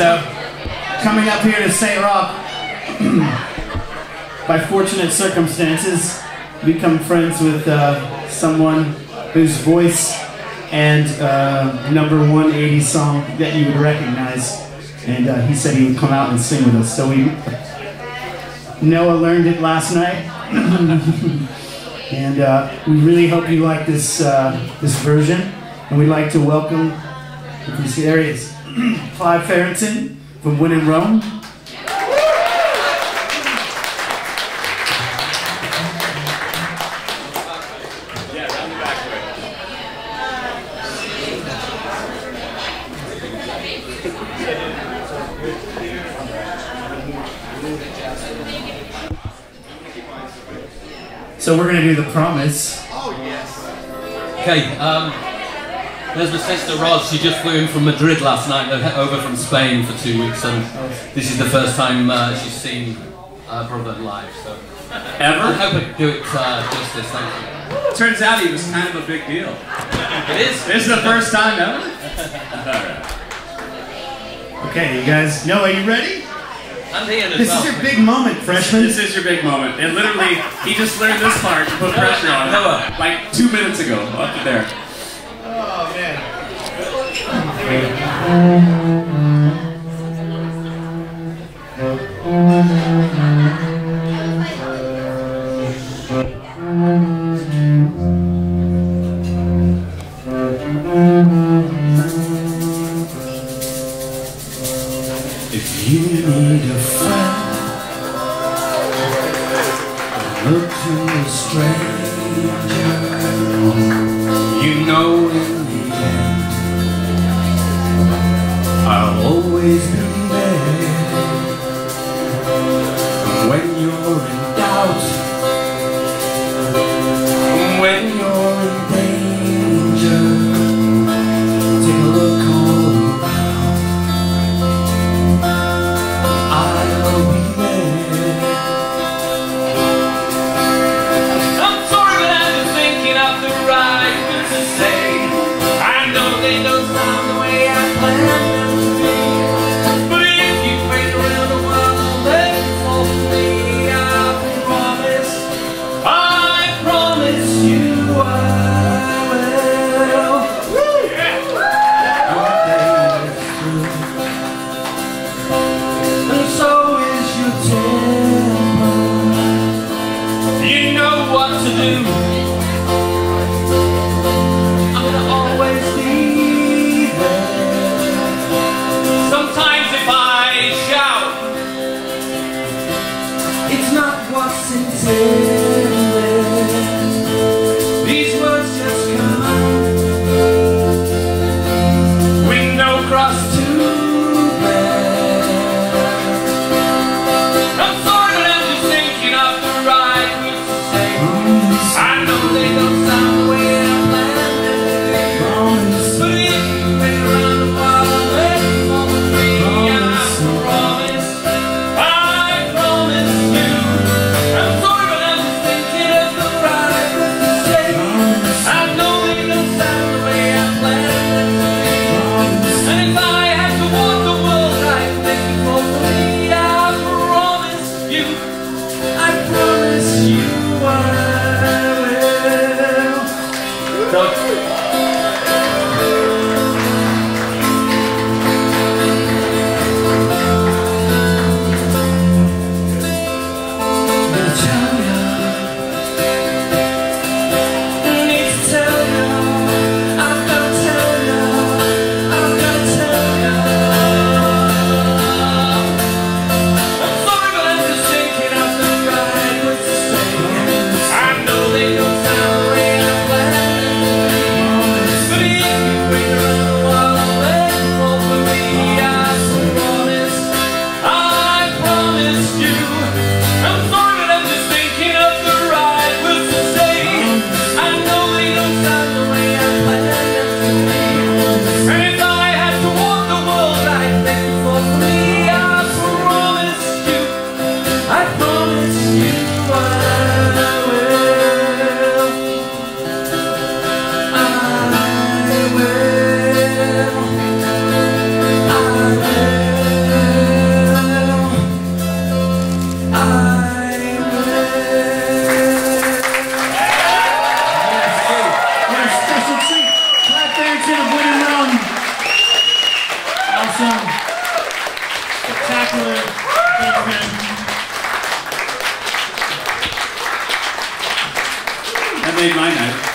So, coming up here to St. Roch, by fortunate circumstances, become friends with someone whose voice and #1 80s song that you would recognize. And he said he would come out and sing with us. So Noah learned it last night. And we really hope you like this this version. And we'd like to welcome, if you see, there he is, Clive Farrington from When in Rome. So we're gonna do The Promise. Oh yes. Okay, there's my sister Roz. She just flew in from Madrid last night, over from Spain for 2 weeks, and this is the first time she's seen her brother live. So Ever? I hope I can do it justice. Thank you. Turns out he was kind of a big deal. It is. This is the first time ever? Okay, you guys, Noah, are you ready? And Ian as This well. is your big moment, freshman. This is your big moment. And literally, he just learned this part to put pressure on it. Noah. Like 2 minutes ago, up to there. Oh, man. If you need a friend, look to a stranger. You know in the end, I'll always be there. When you're in doubt, when you're in danger, take a look all around. I'll be there. I'm sorry, but I'm just thinking of the right words to say. I know they don't sound the way I planned them to be, but if you wait around a while, I'll let it fall for me. I promise you I will. One day it's through, and so is your temper. You know what to do. I'm gonna always be there. Sometimes if I shout, It's not what's intended. These words just come out with no cross to bear. I'm sorry, but I'm just thinking of the right words to say. I know they don't sound the way I planned them to be, but if you wait around a while, I'll let it fall for me. I promise you. I'm sorry, but I'm just thinking of the right words to say. I know they don't sound the way I planned them to be, and if I had to walk the world, I'd make it fall for me. I promise you. I promise you I will. I know they don't sound the way I planned. Awesome. Spectacular. Thank you, man. That made my night.